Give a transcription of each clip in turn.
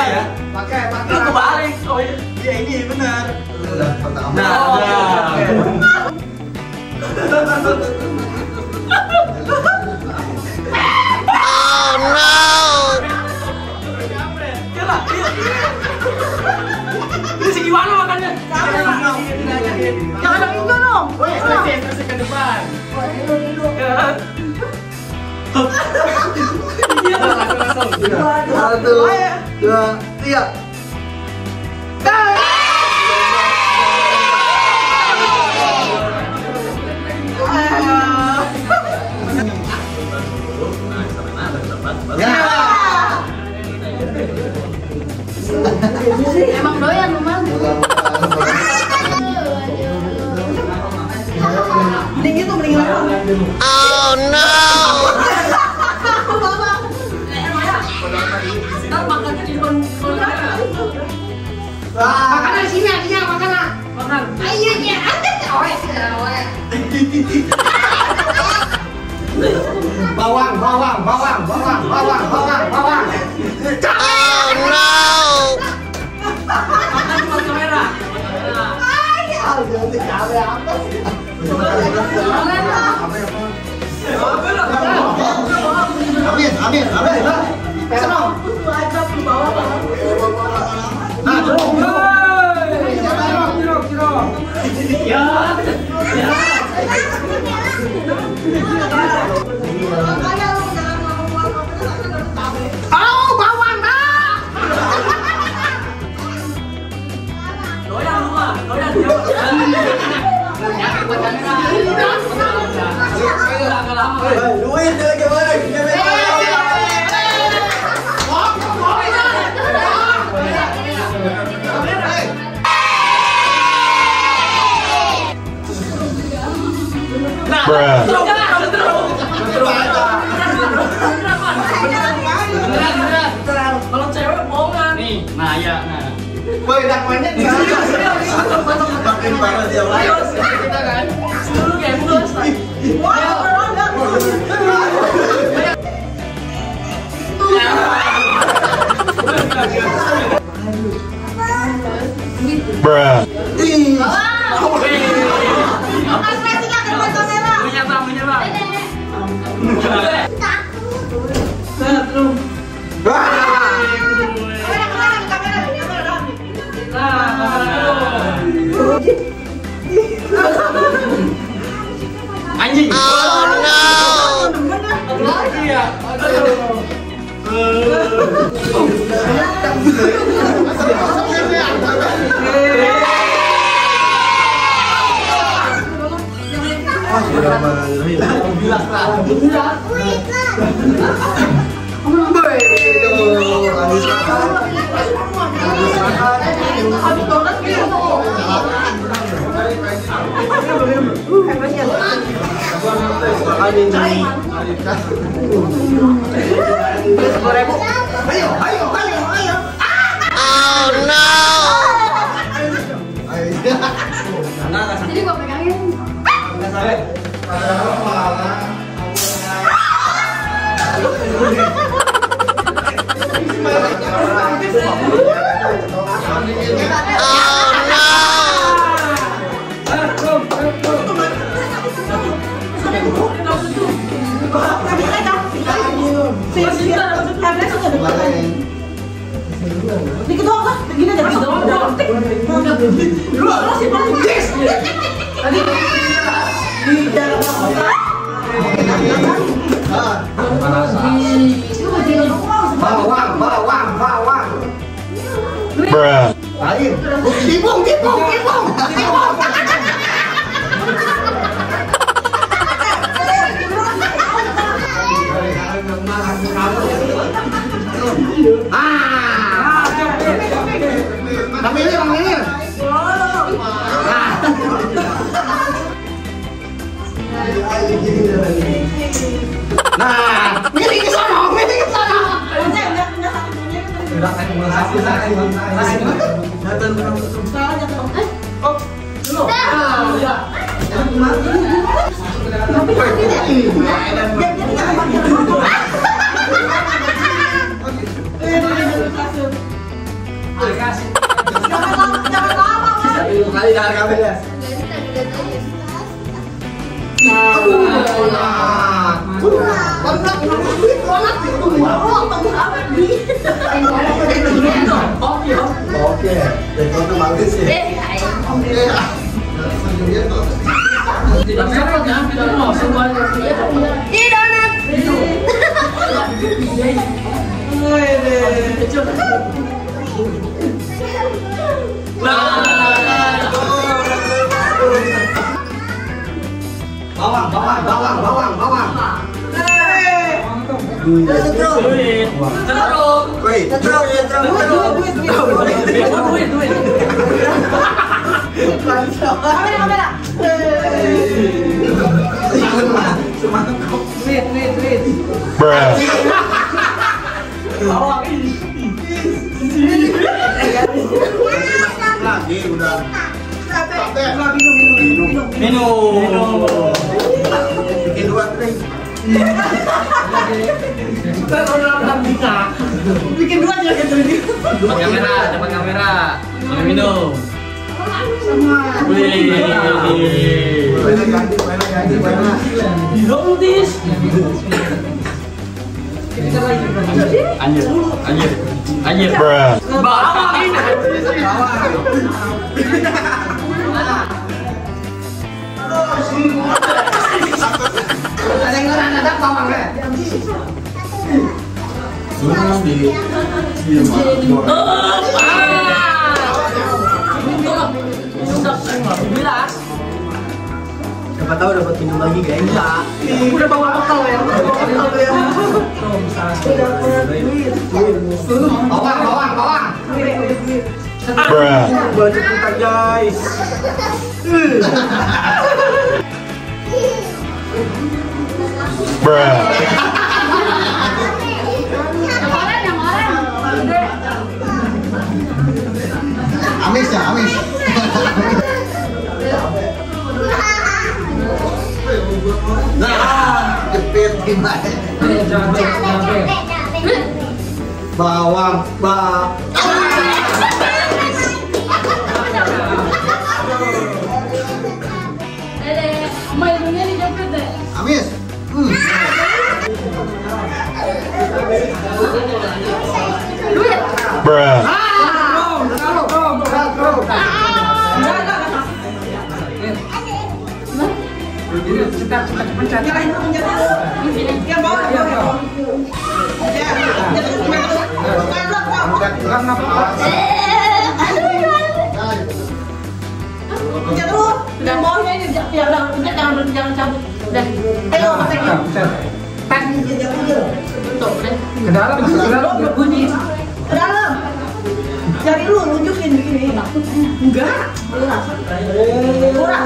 ya. Pakai. Lu kebalik. Oh iya. Iya ini benar. Nah, Oh no! Ini segi mana makannya? Jangan itu dong. Terus ke depan. Langsung. 1, 2, 3. Emang doyan Numan. Mending itu mending apa? Oh no! Ntar makannya di depan kamera. Makanan di sini aja makanan. Makan. Ayo ya. Bawang. Oh no! Makan di depan kamera. Amin. Senang. Bawang dah. Doyan lu mah, doyan. Nyampe buat kamera. Agak lama. Duit lagi balik. Bruh. Kalau cewek bohongan. Nih, nah ya, nah. Boy, dak banyak nih. Makin parah dia. Ayo, kita kan. Dulu game terus. Bruh. Menyerah. Anjing. Oh no! Iya. Oh no! Jadi gua pegangin. Dikit doang kan? Begini aja. Lu sih paling yes. Tadi di dalam Bawang. Bruh. Lain. Kipung. Milir. Nah, miring ke sana. Udah kan Kali jangan kabel ya. Oke, itu bagus sih. Bawang. Bruh. Lagi udah. Minum. Bikin dua nih. Bikin dua aja gitu. Dapat kamera. Minum. Wih. Anjir. Bruh. Bawang ini. Ada yang ngerang ada bawang kan? Siapa tahu dapat minum lagi kayak enggak. Udah bawa bekal ya. Bawang. Bruh. Baju kita guys. Bruh. Amis ya, amis. Nah, jepit gimana? Bawang. Amis. Bruh. Jangan cabut. Udah. Ayo, pasang. Ke dalam bunyi. Ke dalam. Cari lu, nunjukin begini. Enggak. Murah.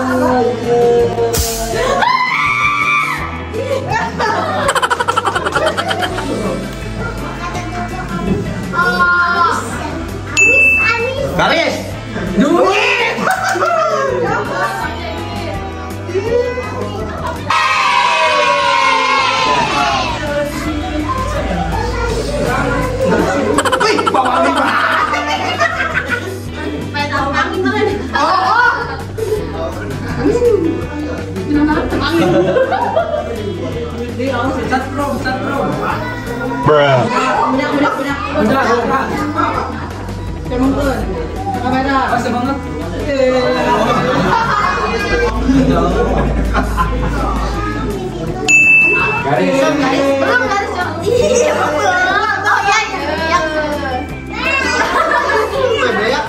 Garis. Duit. Wih, bawang lima. Bruh. Udah. Kemudian. Kamera. Pas banget. Garis. Belum garis dong. Iya, belum. Oh ya. Beyak.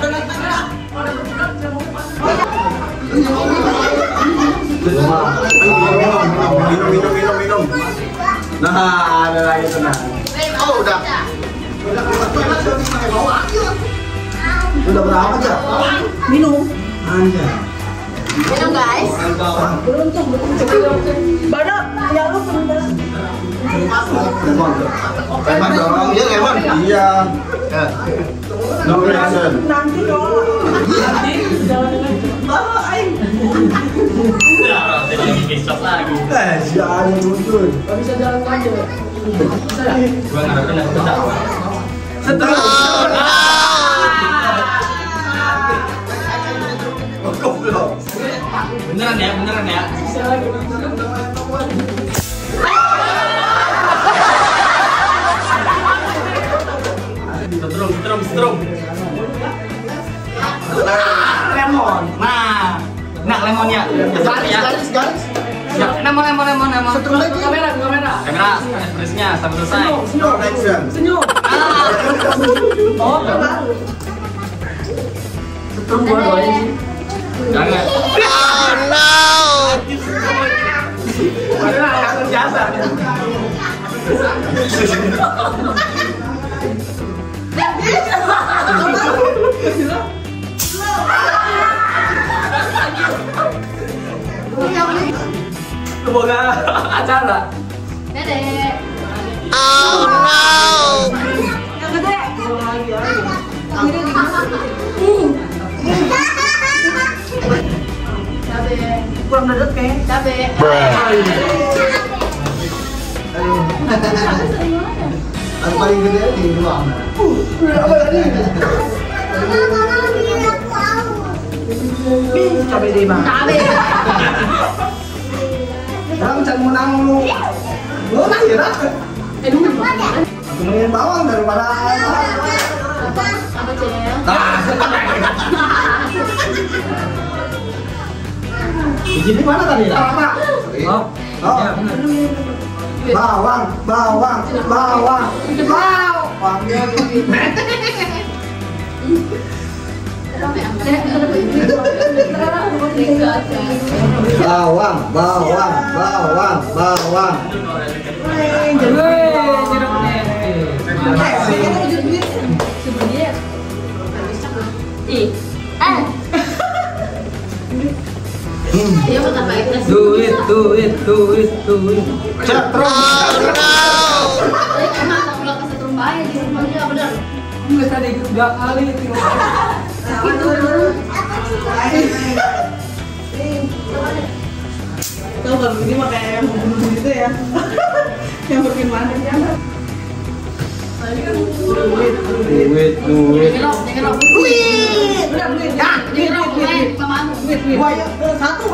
Minum. Nah, ada lagi tenang. Oh, udah. Udah berapa aja? Minum. Anja. Minum guys. Beruntung. Badak, yang lu sebentar. Lemon dong, iya lemon. Iya. No reaction. Nanti dong. Bawa aing. Lagi besok lagi. Si ada muncul. Gak bisa jalan aja. Gua ngarepin aku tak. Oh, Setrum. Lemon. Nah, lemonnya. Garis. Ya, lemon. Setrum lagi. Kamera. Espresnya sampai selesai. Senyum. Oh, benar. Setrum gua ini. Jangan. Padahal yang biasa. Semoga acara. Dedek. Yang gede. Cabe. Kurang dedet kayaknya. Cabe. Bruh. Yang paling gede di ruang. Cabe di mana? Cabe. Orang can menang lu. Lu nang ya nak? Aku mendingin bawang daripada Apa cel? Biji di mana tadi? Apa? Oh. Oh. Ya, benar. Bawang. Bawang. Dia makan pakai nasi. Duit. Setrum. Tapi emang tak pulang ke setrum bahaya di rumah dia bener. Enggak tadi 3 kali itu. Tahu kan ini mah kayak yang bunuh gitu ya. Yang bikin manis ya. Duit. Dengar. Duit. Benar duit. Ya, Dengar. Mama. duit. Gua ya satu.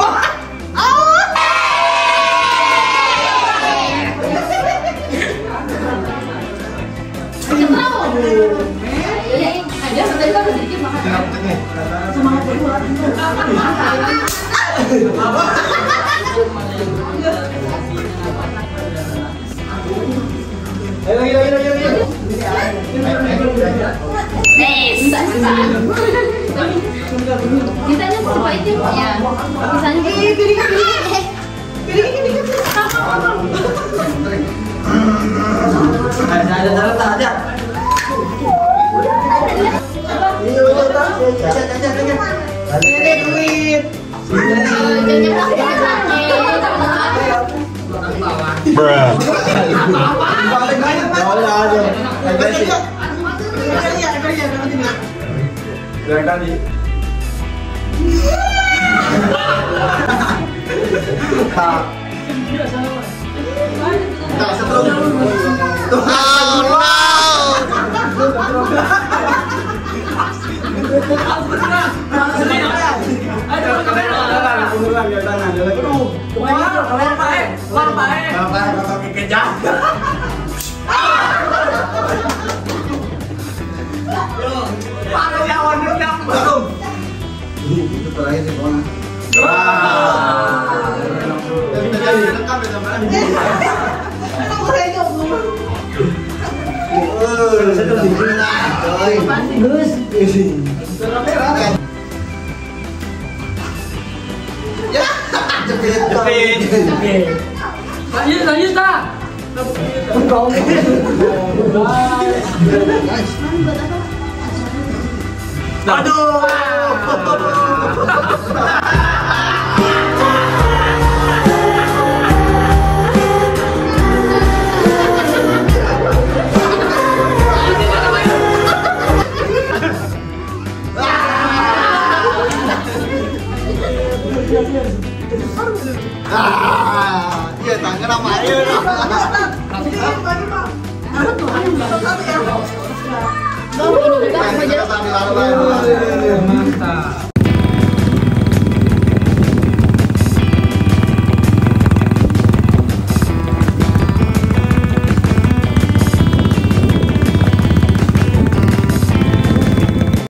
Dia tadi kan sedikit makan. Semangat berdua. Ayo. Susah. Kitanya coba itu ya. Misalnya Ada. Duit. Bruh. Paling banyak aja. Dari tadi. Itu terakhir sih kawan. Lanjut tak? Iya, tangan sama air. Bawa ini juga, mau jeruk. Mantap.